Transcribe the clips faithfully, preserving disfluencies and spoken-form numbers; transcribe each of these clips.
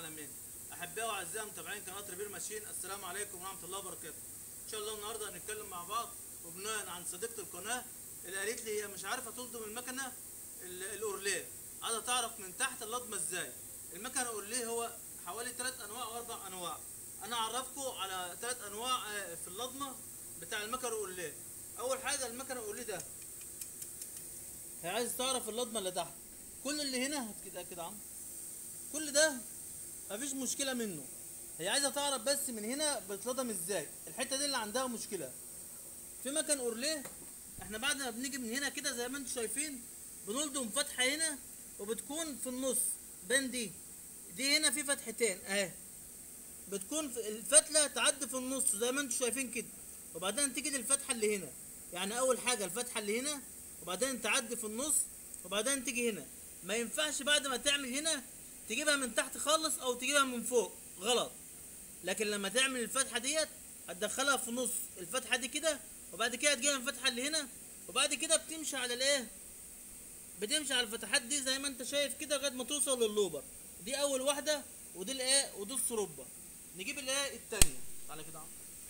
العالمين. احبائي واعزائي متابعين قناه ريبير ماشين، السلام عليكم ورحمه الله وبركاته. ان شاء الله النهارده هنتكلم مع بعض وبناء عن صديقه القناه اللي قالت لي هي مش عارفه تلضم المكنه الاورليه، عايزه تعرف من تحت اللضمه ازاي. المكنه الاورليه هو حوالي ثلاث انواع او اربع انواع. انا اعرفكم على ثلاث انواع في اللضمه بتاع المكنه الاورليه. اول حاجه المكنه الاورليه ده هي عايز تعرف اللضمه اللي تحت، كل اللي هنا كده كده عم كل ده مفيش مشكله منه. هي عايزه تعرف بس من هنا بتلضم ازاي، الحته دي اللي عندها مشكله. في مكن اورليه احنا بعد ما بنيجي من هنا كده زي ما انتم شايفين بنلضم فتحه هنا وبتكون في النص بين دي دي هنا في فتحتين اهي، بتكون في الفتله تعدي في النص زي ما انتم شايفين كده، وبعدين تيجي للفتحه اللي هنا. يعني اول حاجه الفتحه اللي هنا وبعدين تعدي في النص وبعدين تيجي هنا. ما ينفعش بعد ما تعمل هنا تجيبها من تحت خالص او تجيبها من فوق، غلط. لكن لما تعمل الفتحه ديت هتدخلها في نص الفتحه دي كده، وبعد كده تجيبها من الفتحه اللي هنا، وبعد كده بتمشي على الايه، بتمشي على الفتحات دي زي ما انت شايف كده لغايه ما توصل لللوبر. دي اول واحده ودي الايه ودي الصروبه. نجيب الايه الثانيه، تعالى كده.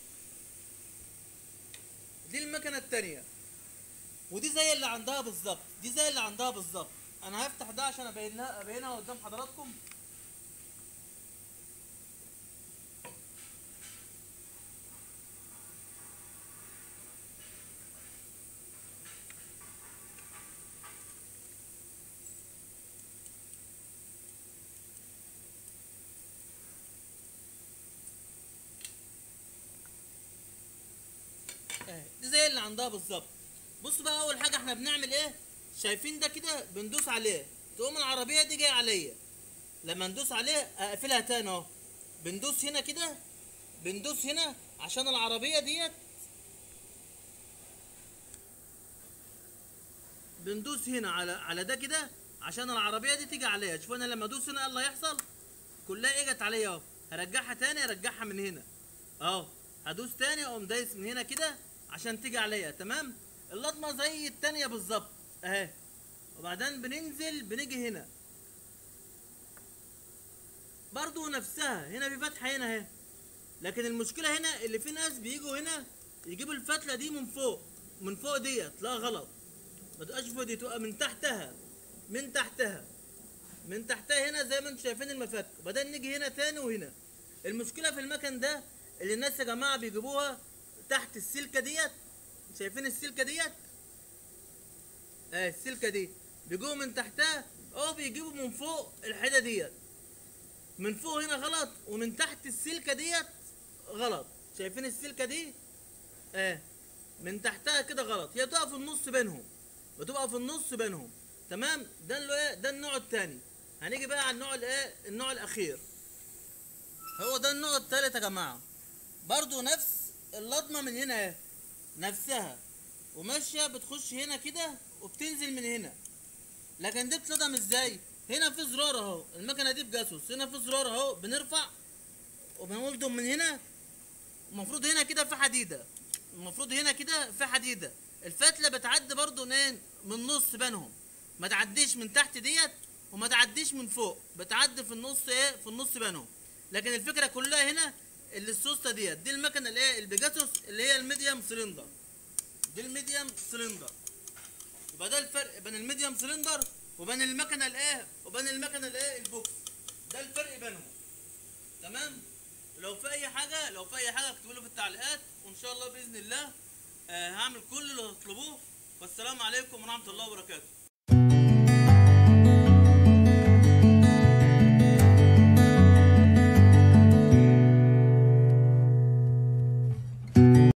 دي المكنه الثانيه ودي زي اللي عندها بالظبط، دي زي اللي عندها بالظبط. انا هفتح ده عشان ابينها ابينها قدام حضراتكم. اهي دي زي اللي عندها بالظبط. بص بقى، اول حاجه احنا بنعمل ايه؟ شايفين ده كده بندوس عليه تقوم العربيه دي جايه عليا. لما ندوس عليه اقفلها تاني اهو. بندوس هنا كده، بندوس هنا عشان العربيه ديت، بندوس هنا على على ده كده عشان العربيه دي تيجي عليا. شوف انا لما ادوس هنا ايه اللي هيحصل؟ كلها اجت عليا اهو. هرجعها تاني، ارجعها من هنا اهو. هدوس تاني اقوم دايس من هنا كده عشان تيجي عليا. تمام؟ اللضمه زي التانيه بالظبط اهي. وبعدين بننزل بنيجي هنا برضو نفسها، هنا في فتحه هنا اهي. لكن المشكله هنا اللي في ناس بيجوا هنا يجيبوا الفتله دي من فوق، من فوق ديت. لا غلط، ما تبقاش فوق دي، تبقى من تحتها، من تحتها من تحتها هنا زي ما انتم شايفين المفك. وبعدين نيجي هنا تاني وهنا. المشكله في المكن ده اللي الناس يا جماعه بيجيبوها تحت السلكه ديت. شايفين السلكه ديت؟ اه السلكه دي بيجيبوا من تحتها او بيجيبوا من فوق الحته ديت. من فوق هنا غلط، ومن تحت السلكه ديت غلط. شايفين السلكه دي؟ اه من تحتها كده غلط. هي بتبقى في النص بينهم، بتبقى في النص بينهم. تمام؟ ده اللي ايه، ده النوع الثاني. هنيجي بقى على النوع الايه، النوع الاخير. هو ده النوع الثالث يا جماعه. برضو نفس اللضمه من هنا اهي، نفسها وماشيه بتخش هنا كده وبتنزل من هنا. لكن دي بتلضم ازاي؟ هنا في زرار اهو، المكنه دي بجاسوس، هنا في زرار اهو بنرفع وبنلضم من هنا. المفروض هنا كده في حديده، المفروض هنا كده في حديده. الفتله بتعدي برضو منين؟ من النص بينهم، ما تعديش من تحت ديت وما تعديش من فوق، بتعدي في النص ايه، في النص بينهم. لكن الفكره كلها هنا اللي السوسته ديت، دي المكنه الايه البيجاسوس اللي هي الميديم سلندر. دي الميديم سلندر. يبقى ده الفرق بين الميديم سلندر وبين المكنه الايه وبين المكنه الايه البوكس. ده الفرق بينهم. تمام؟ لو في اي حاجه لو في اي حاجه اكتبوا لي في التعليقات، وان شاء الله باذن الله آه هعمل كل اللي تطلبوه. والسلام عليكم ورحمه الله وبركاته.